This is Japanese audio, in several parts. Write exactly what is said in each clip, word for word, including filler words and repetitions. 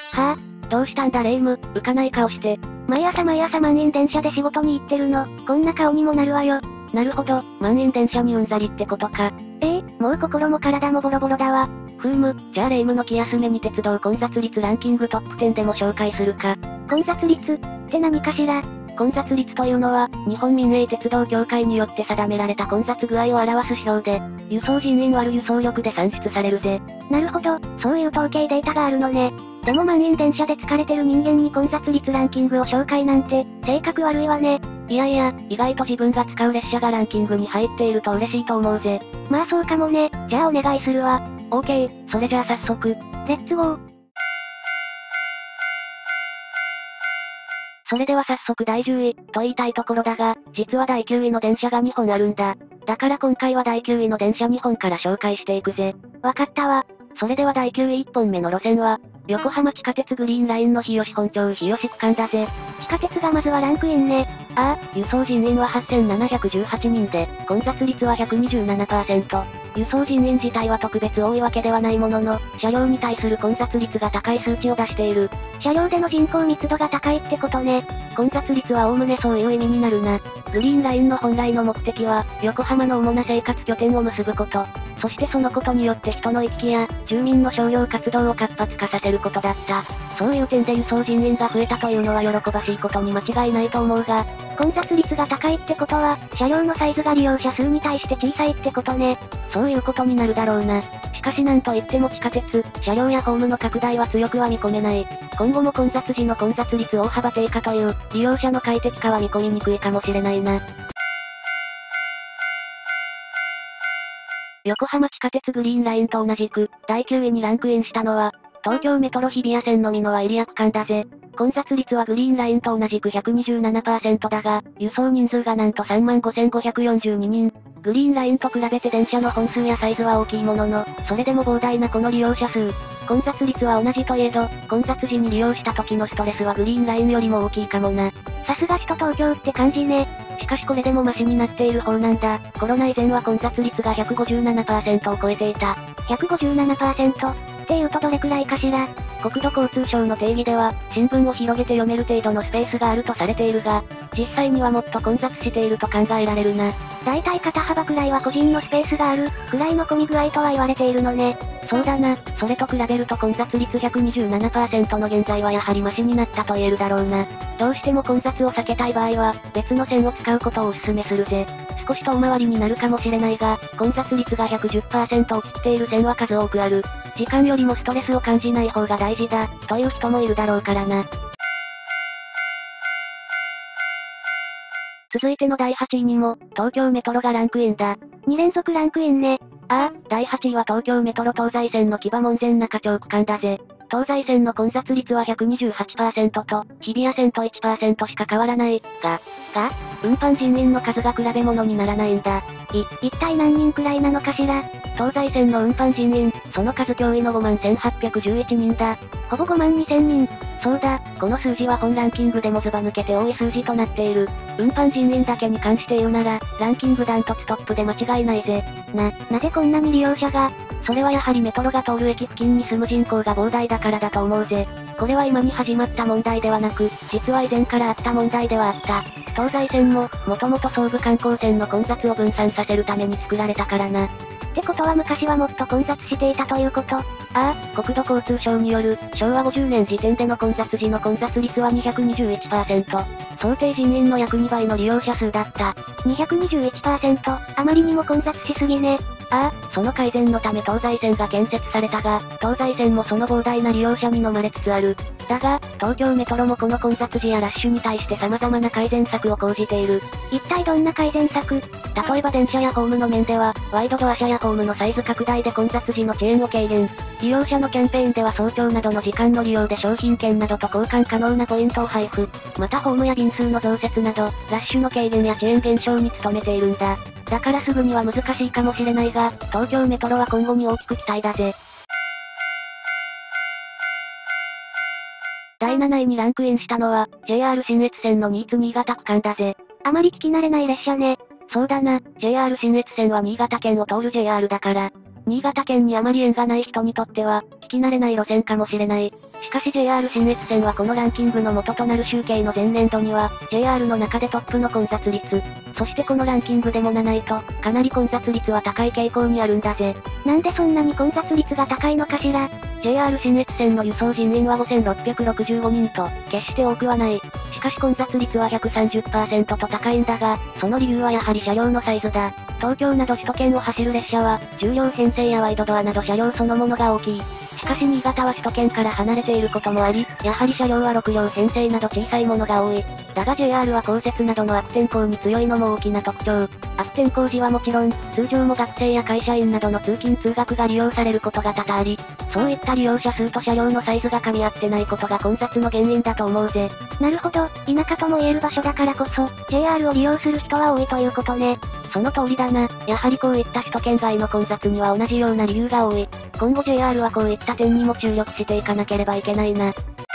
はぁ、 どうしたんだレ夢ム、浮かない顔して。 毎朝毎朝満員電車で仕事に行ってるの、こんな顔にもなるわよ。 なるほど、満員電車にうんざりってことか。 ええー、もう心も体もボロボロだわ。 ふーむ、じゃあレ夢ムの気休めに鉄道混雑率ランキングトップじゅうでも紹介するか。 混雑率って何かしら？ 混雑率というのは、日本民営鉄道協会によって定められた混雑具合を表す指標で、輸送人員割る輸送力で算出されるぜ。 なるほど、そういう統計データがあるのね。でも満員電車で疲れてる人間に混雑率ランキングを紹介なんて、性格悪いわね。 いやいや、意外と自分が使う列車がランキングに入っていると嬉しいと思うぜ。 まあそうかもね、じゃあお願いするわ。 オーケー、それじゃあ早速、 レッツゴー。 それでは早速だいじゅうい、と言いたいところだが、実はだいきゅういの電車がにほんあるんだ。だから今回はだいきゅういの電車にほんから紹介していくぜ。 わかったわ。 それではだいきゅういいっぽんめの路線は、横浜地下鉄グリーンラインの日吉本町日吉区間だぜ。 地下鉄がまずはランクインね。 ああ、輸送人員ははっせんななひゃくじゅうはちにんで、混雑率は ひゃくにじゅうななパーセント。輸送人員自体は特別多いわけではないものの、車両に対する混雑率が高い数値を出している。 車両での人口密度が高いってことね。 混雑率はおおむねそういう意味になるな。グリーンラインの本来の目的は、横浜の主な生活拠点を結ぶこと。そしてそのことによって人の行き来や、住民の商業活動を活発化させることだった。そういう点で輸送人員が増えたというのは喜ばしいことに間違いないと思うが、 混雑率が高いってことは、車両のサイズが利用者数に対して小さいってことね。 そういうことになるだろうな。しかしなんといっても地下鉄、車両やホームの拡大は強くは見込めない。今後も混雑時の混雑率大幅低下という、利用者の快適化は見込みにくいかもしれないな。横浜地下鉄グリーンラインと同じく、だいきゅういにランクインしたのは、東京メトロ日比谷線の美濃輪エリア区間だぜ。混雑率はグリーンラインと同じく ひゃくにじゅうななパーセント だが、輸送人数がなんと さんまんごせんごひゃくよんじゅうににん。グリーンラインと比べて電車の本数やサイズは大きいものの、それでも膨大なこの利用者数。混雑率は同じといえど、混雑時に利用した時のストレスはグリーンラインよりも大きいかもな。 さすが首都東京って感じね。 しかしこれでもマシになっている方なんだ。コロナ以前は混雑率が ひゃくごじゅうななパーセント を超えていた。 ひゃくごじゅうななパーセント っていうとどれくらいかしら。 国土交通省の定義では、新聞を広げて読める程度のスペースがあるとされているが、実際にはもっと混雑していると考えられるな。 だいたい肩幅くらいは個人のスペースがある、くらいの混み具合とは言われているのね。 そうだな、それと比べると混雑率 ひゃくにじゅうななパーセント の現在はやはりマシになったと言えるだろうな。どうしても混雑を避けたい場合は、別の線を使うことをお勧めするぜ。少し遠回りになるかもしれないが、混雑率が ひゃくじゅっパーセント を切っている線は数多くある。時間よりもストレスを感じない方が大事だ、という人もいるだろうからな。続いてのだいはちいにも、東京メトロがランクインだ。 に連続ランクインね。 ああ、だいはちいは東京メトロ東西線の木場門前仲町区間だぜ。東西線の混雑率は ひゃくにじゅうはちパーセント と、日比谷線と いちパーセント しか変わらない。が、が、運搬人員の数が比べ物にならないんだ。 い、一体何人くらいなのかしら。 東西線の運搬人員、その数驚異の ごまんせんはっぴゃくじゅういちにんだ。 ほぼごまんにせんにん。 そうだ、この数字は本ランキングでもズバ抜けて多い数字となっている。運搬人員だけに関して言うなら、ランキングダントツトップで間違いないぜ。 な、なぜこんなに利用者が？ それはやはりメトロが通る駅付近に住む人口が膨大だからだと思うぜ。これは今に始まった問題ではなく、実は以前からあった問題ではあった。東西線も、もともと総武観光線の混雑を分散させるために作られたからな。 ってことは昔はもっと混雑していたということ？ああ、国土交通省による、しょうわごじゅうねん時点での混雑時の混雑率は にひゃくにじゅういちパーセント。想定人員の約にばいの利用者数だった。 にひゃくにじゅういちパーセント、あまりにも混雑しすぎね。 ああ、その改善のため東西線が建設されたが、東西線もその膨大な利用者に飲まれつつある。だが、東京メトロもこの混雑時やラッシュに対して様々な改善策を講じている。 一体どんな改善策？ 例えば電車やホームの面では、ワイドドア車やホームのサイズ拡大で混雑時の遅延を軽減。利用者のキャンペーンでは早朝などの時間の利用で商品券などと交換可能なポイントを配布。またホームや便数の増設など、ラッシュの軽減や遅延減少に努めているんだ。だからすぐには難しいかもしれないが、東京メトロは今後に大きく期待だぜ。だいなないにランクインしたのは、ジェイアール 信越線の新津新潟区間だぜ。 あまり聞き慣れない列車ね。 そうだな、ジェイアール 信越線は新潟県を通る ジェイアール だから。 新潟県にあまり縁がない人にとっては、聞き慣れない路線かもしれない。しかし ジェイアール 信越線はこのランキングの元となる集計の前年度には、ジェイアール の中でトップの混雑率。そしてこのランキングでもなないと、かなり混雑率は高い傾向にあるんだぜ。 なんでそんなに混雑率が高いのかしら。 ジェイアール 信越線の輸送人員はごせんろっぴゃくろくじゅうごにんと、決して多くはない。しかし混雑率は ひゃくさんじゅっパーセント と高いんだが、その理由はやはり車両のサイズだ。東京など首都圏を走る列車は、じゅう両編成やワイドドアなど車両そのものが大きい。しかし新潟は首都圏から離れていることもあり、やはり車両はろく両編成など小さいものが多い。だが ジェイアール は降雪などの悪天候に強いのも大きな特徴。悪天候時はもちろん、通常も学生や会社員などの通勤通学が利用されることが多々あり、そういった利用者数と車両のサイズが噛み合ってないことが混雑の原因だと思うぜ。 なるほど、田舎とも言える場所だからこそ、ジェイアール を利用する人は多いということね。 その通りだな。やはりこういった首都圏外の混雑には同じような理由が多い。今後 ジェイアール はこういった点にも注力していかなければいけないな。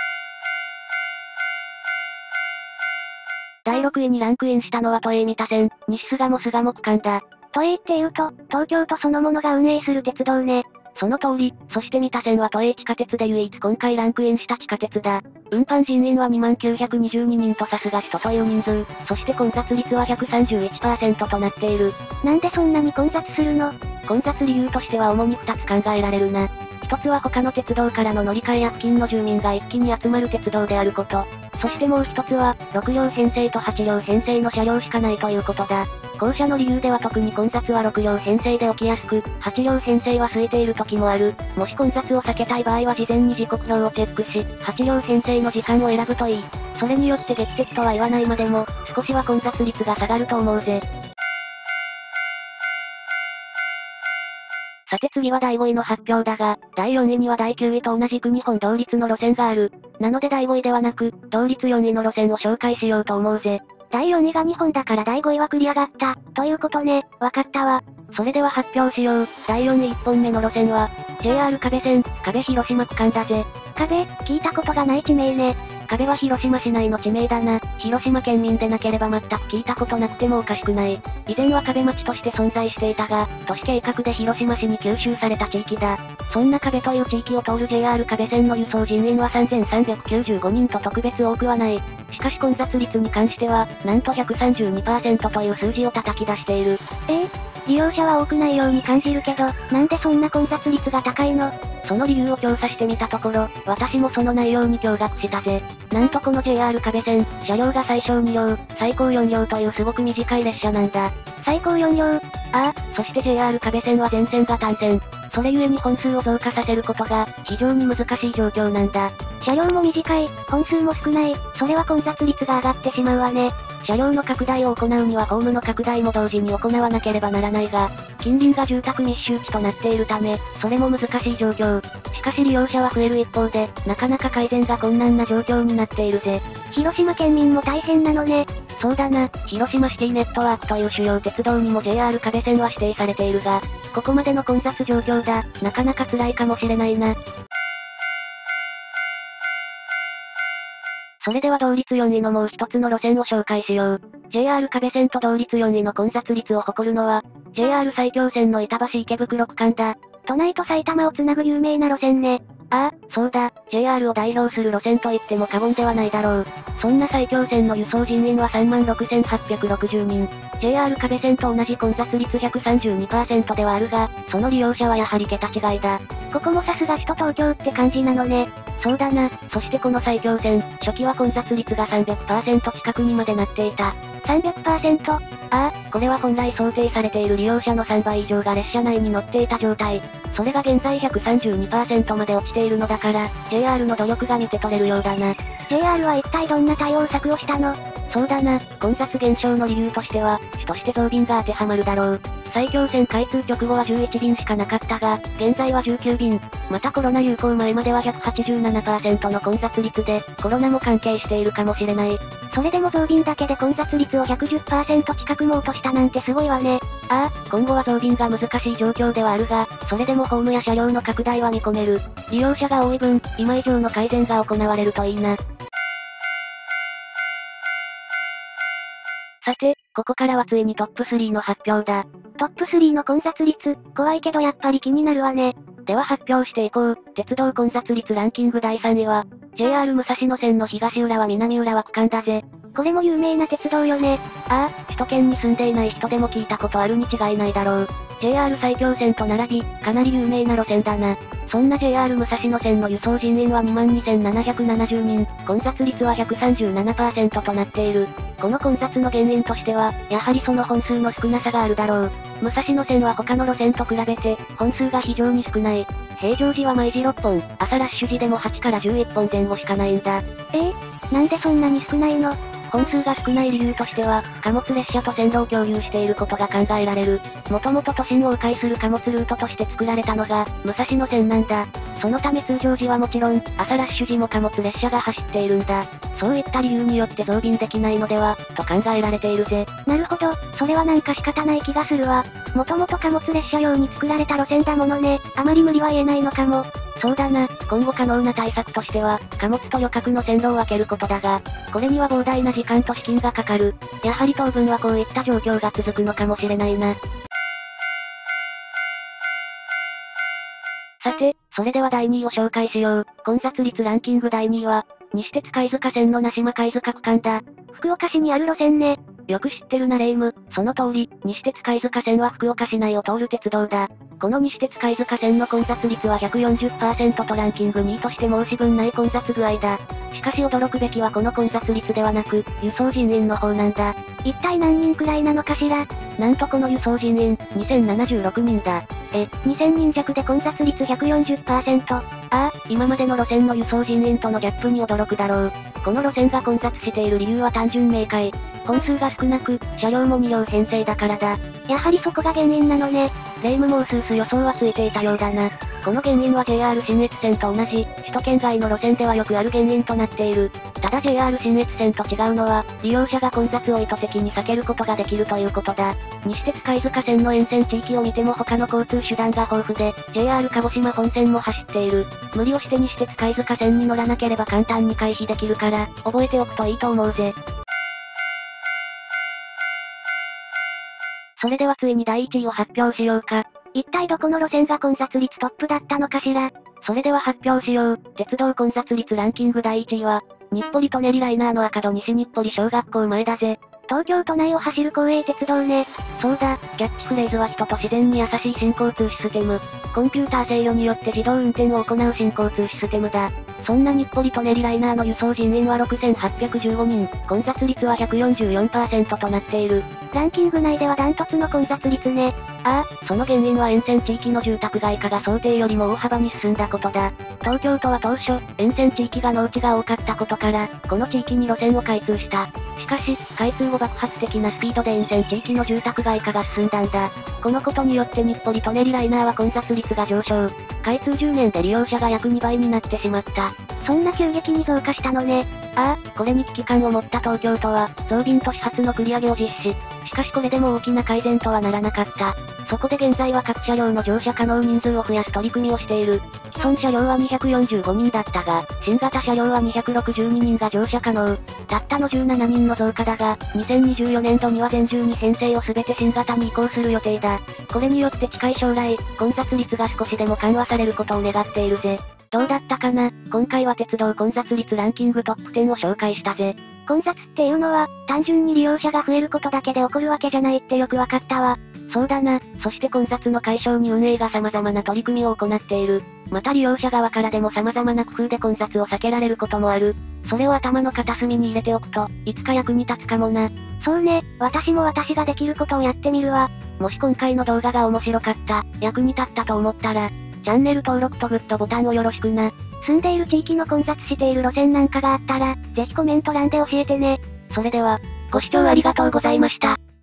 だいろくいにランクインしたのは都営三田線、西巣鴨巣鴨区間だ。 都営って言うと、東京都そのものが運営する鉄道ね。 その通り、そして三田線は都営地下鉄で唯一今回ランクインした地下鉄だ。運搬人員はにまんきゅうひゃくにじゅうににんとさすが人という人数、そして混雑率は ひゃくさんじゅういちパーセント となっている。 なんでそんなに混雑するの？ 混雑理由としては主にふたつ考えられるな。一つは他の鉄道からの乗り換えや付近の住民が一気に集まる鉄道であること。そしてもう一つは、ろく両編成とはち両編成の車両しかないということだ。後者の理由では特に混雑はろく両編成で起きやすく、はち両編成は空いている時もある。もし混雑を避けたい場合は事前に時刻表をチェックし、はち両編成の時間を選ぶといい。それによって劇的とは言わないまでも、少しは混雑率が下がると思うぜ。さて次はだいごいの発表だが、だいよんいにはだいきゅういと同じくにほん同率の路線がある。なのでだいごいではなく、同率よんいの路線を紹介しようと思うぜ。 だいよんいがにほんだからだいごいは繰り上がった、ということね。わかったわ。 それでは発表しよう。だいよんいいっぽんめの路線は、ジェイアール 壁線、壁広島区間だぜ。 壁、聞いたことがない地名ね。 壁は広島市内の地名だな。広島県民でなければ全く聞いたことなくてもおかしくない。以前は壁町として存在していたが、都市計画で広島市に吸収された地域だ。そんな壁という地域を通る ジェイアール 壁線の輸送人員はさんぜんさんびゃくきゅうじゅうごにんと特別多くはない。しかし混雑率に関しては、なんと ひゃくさんじゅうにパーセント という数字を叩き出している。 えー、利用者は多くないように感じるけど、なんでそんな混雑率が高いの？ その理由を調査してみたところ、私もその内容に驚愕したぜ。なんとこの ジェイアール 壁線、車両が最小に両、最高よん両というすごく短い列車なんだ。 最高よん両？ああ、そして ジェイアール 壁線は全線が単線。それゆえに本数を増加させることが、非常に難しい状況なんだ。 車両も短い、本数も少ない、それは混雑率が上がってしまうわね。 車両の拡大を行うにはホームの拡大も同時に行わなければならないが、近隣が住宅密集地となっているため、それも難しい状況。しかし利用者は増える一方で、なかなか改善が困難な状況になっているぜ。 広島県民も大変なのね。 そうだな、広島シティネットワークという主要鉄道にも ジェイアール 壁線は指定されているが、ここまでの混雑状況だ、なかなか辛いかもしれないな。それでは同率よんいのもう一つの路線を紹介しよう。ジェイアール 壁線と同率よんいの混雑率を誇るのは、ジェイアール 埼京線の板橋池袋区間だ。 都内と埼玉をつなぐ有名な路線ね。 ああ、そうだ、ジェイアール を代表する路線と言っても過言ではないだろう。そんな埼京線の輸送人員は さんまんろくせんはっぴゃくろくじゅうにん。ジェイアール 壁線と同じ混雑率 ひゃくさんじゅうにパーセント ではあるが、その利用者はやはり桁違いだ。 ここもさすが首都東京って感じなのね。 そうだな、そしてこの埼京線、初期は混雑率が さんびゃくパーセント 近くにまでなっていた。 さんびゃくパーセント？ ああ、これは本来想定されている利用者のさんばい以上が列車内に乗っていた状態。それが現在 ひゃくさんじゅうにパーセント まで落ちているのだから、ジェイアール の努力が見て取れるようだな。 ジェイアール は一体どんな対応策をしたの？ そうだな、混雑減少の理由としては、主として増便が当てはまるだろう。埼京線開通直後はじゅういち便しかなかったが、現在はじゅうきゅう便。またコロナ流行前までは ひゃくはちじゅうななパーセント の混雑率で、コロナも関係しているかもしれない。 それでも増便だけで混雑率を ひゃくじゅっパーセント 近くも落としたなんてすごいわね。 ああ、今後は増便が難しい状況ではあるが、それでもホームや車両の拡大は見込める。利用者が多い分、今以上の改善が行われるといいな。さて、ここからはついにトップスリーの発表だ。 トップスリーの混雑率、怖いけどやっぱり気になるわね。 では発表していこう。鉄道混雑率ランキングだいさんいは、ジェイアール 武蔵野線の東浦和南浦和区間だぜ。 これも有名な鉄道よね。 ああ、首都圏に住んでいない人でも聞いたことあるに違いないだろう。ジェイアール 埼京線と並び、かなり有名な路線だな。そんな ジェイアール 武蔵野線の輸送人員は にまんにせんななひゃくななじゅうにん、混雑率は ひゃくさんじゅうななパーセント となっている。この混雑の原因としては、やはりその本数の少なさがあるだろう。武蔵野線は他の路線と比べて、本数が非常に少ない。平常時は毎時ろっぽん、朝ラッシュ時でもはちからじゅういっぽん前後しかないんだ。 えー、なんでそんなに少ないの？ 本数が少ない理由としては、貨物列車と線路を共有していることが考えられる。もともと都心を迂回する貨物ルートとして作られたのが、武蔵野線なんだ。そのため通常時はもちろん、朝ラッシュ時も貨物列車が走っているんだ。そういった理由によって増便できないのでは、と考えられているぜ。 なるほど、それはなんか仕方ない気がするわ。もともと貨物列車用に作られた路線だものね。あまり無理は言えないのかも。 そうだな、今後可能な対策としては、貨物と旅客の線路を分けることだが、これには膨大な時間と資金がかかる。やはり当分はこういった状況が続くのかもしれないな。さて、それではだいにいを紹介しよう。混雑率ランキングだいにいは、西鉄貝塚線の名島貝塚区間だ。 福岡市にある路線ね。 よく知ってるなレイム。その通り、西鉄貝塚線は福岡市内を通る鉄道だ。この西鉄貝塚線の混雑率は ひゃくよんじゅっパーセント とランキングにいとして申し分ない混雑具合だ。しかし驚くべきはこの混雑率ではなく、輸送人員の方なんだ。 一体何人くらいなのかしら？ なんとこの輸送人員、にせんななじゅうろくにんだ。 え、にせんにん弱で混雑率 ひゃくよんじゅっパーセント。 ああ、今までの路線の輸送人員とのギャップに驚くだろう。この路線が混雑している理由は単純明快。本数が少なく、車両もに両編成だからだ。 やはりそこが原因なのね。 レイムもうすうす予想はついていたようだな。この原因は ジェイアール 信越線と同じ、首都圏外の路線ではよくある原因となっている。ただ ジェイアール 信越線と違うのは、利用者が混雑を意図的に避けることができるということだ。西鉄貝塚線の沿線地域を見ても他の交通手段が豊富で、ジェイアール 鹿児島本線も走っている。無理をして西鉄貝塚線に乗らなければ簡単に回避できるから、覚えておくといいと思うぜ。それではついにだいいちいを発表しようか。 一体どこの路線が混雑率トップだったのかしら？ それでは発表しよう。鉄道混雑率ランキングだいいちいは、日暮里舎人ライナーの赤戸西日暮里小学校前だぜ。 東京都内を走る公営鉄道ね。 そうだ、キャッチフレーズは人と自然に優しい新交通システム。コンピューター制御によって自動運転を行う新交通システムだ。そんな日暮里舎人ライナーの輸送人員はろくせんはっぴゃくじゅうごにん、混雑率は ひゃくよんじゅうよんパーセント となっている。 ランキング内ではダントツの混雑率ね。 ああ、その原因は沿線地域の住宅街化が想定よりも大幅に進んだことだ。東京都は当初、沿線地域が農地が多かったことから、この地域に路線を開通した。しかし、開通後爆発的なスピードで沿線地域の住宅街化が進んだんだ。このことによって日暮里舎人ライナーは混雑率が上昇。開通じゅうねんで利用者が約にばいになってしまった。 そんな急激に増加したのね。 ああ、これに危機感を持った東京都は、増便都市初の繰り上げを実施。しかしこれでも大きな改善とはならなかった。そこで現在は各車両の乗車可能人数を増やす取り組みをしている。既存車両はにひゃくよんじゅうごにんだったが、新型車両はにひゃくろくじゅうににんが乗車可能。たったのじゅうななにんの増加だが、にせんにじゅうよねんどには全じゅうに編成を全て新型に移行する予定だ。これによって近い将来、混雑率が少しでも緩和されることを願っているぜ。どうだったかな？今回は鉄道混雑率ランキングトップじゅうを紹介したぜ。 混雑っていうのは、単純に利用者が増えることだけで起こるわけじゃないってよくわかったわ。 そうだな。そして混雑の解消に運営が様々な取り組みを行っている。また利用者側からでも様々な工夫で混雑を避けられることもある。それを頭の片隅に入れておくと、いつか役に立つかもな。 そうね、私も私ができることをやってみるわ。 もし今回の動画が面白かった、役に立ったと思ったら、チャンネル登録とグッドボタンをよろしくな。 住んでいる地域の混雑している路線なんかがあったら、ぜひコメント欄で教えてね。 それでは、ご視聴ありがとうございました。